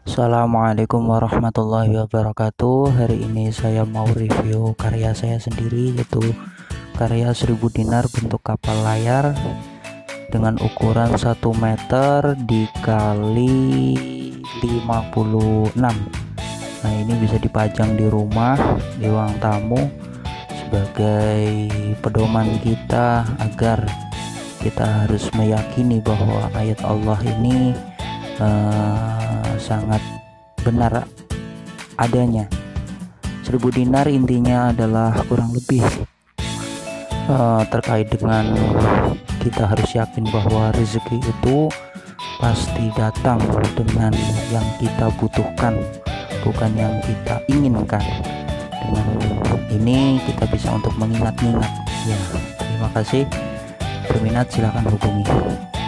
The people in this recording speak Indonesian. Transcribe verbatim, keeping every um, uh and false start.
Assalamualaikum warahmatullahi wabarakatuh. Hari ini saya mau review karya saya sendiri, yaitu karya seribu dinar bentuk kapal layar dengan ukuran satu meter dikali lima puluh enam. Nah, ini bisa dipajang di rumah, di ruang tamu, sebagai pedoman kita agar kita harus meyakini bahwa ayat Allah ini uh, sangat benar adanya. Seribu dinar intinya adalah kurang lebih uh, terkait dengan kita harus yakin bahwa rezeki itu pasti datang dengan yang kita butuhkan, bukan yang kita inginkan. Dengan ini kita bisa untuk mengingat-ingat. Ya, terima kasih. Berminat silahkan hubungi.